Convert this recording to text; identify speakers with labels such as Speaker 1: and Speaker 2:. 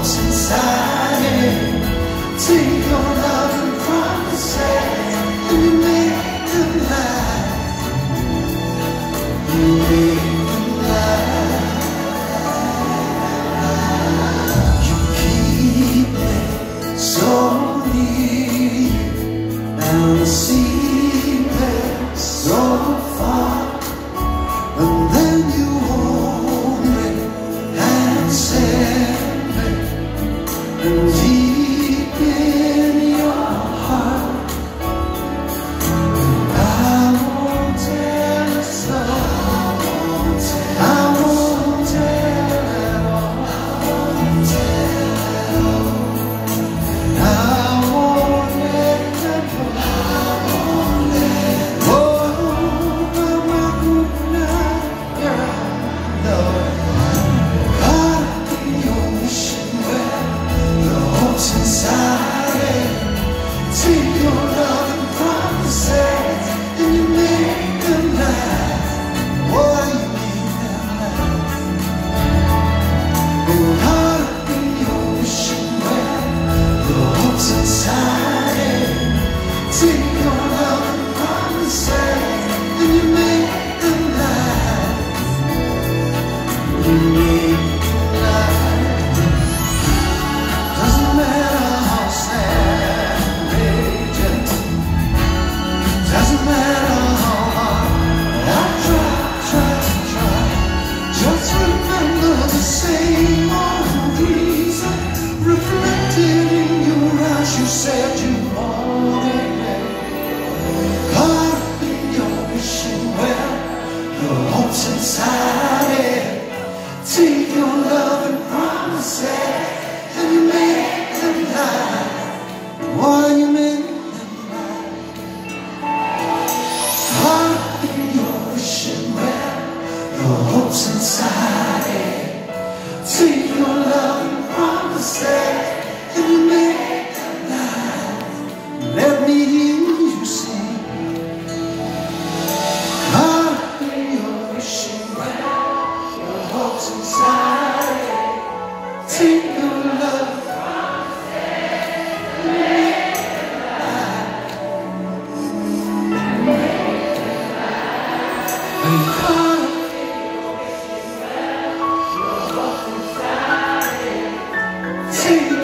Speaker 1: hopes inside it. Take your love and promises, and you make them last. You make them last. You keep it so near, and the secret so far, and then you hold me and set me, and deep in your heart, I won't tell a soul, I won't tell at all, I won't let them go. Inside it, take your love and promises, and you make them last. Boy, you make them last. And heart in your wishing well, your hopes inside it. Take your love and promises, and you make them last. You make them last. Doesn't matter how sad it is, doesn't matter how hard I try. Just remember the same old reason reflected in your eyes. You said you wanted me. Caught up in your wishing well, your hopes inside it. Take your love and promises, and you make them last. Why you make them last? Heart in your wishing well, your hopes inside it. Take your love and promises, and you make them last. Let me hear you sing. Heart in your wishing well, your hopes inside it. Take your love. Take